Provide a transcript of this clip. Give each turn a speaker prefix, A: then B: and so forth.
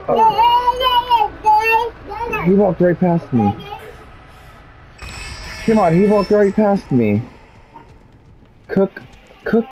A: Oh. He walked right past me. Come on, he walked right past me. Cook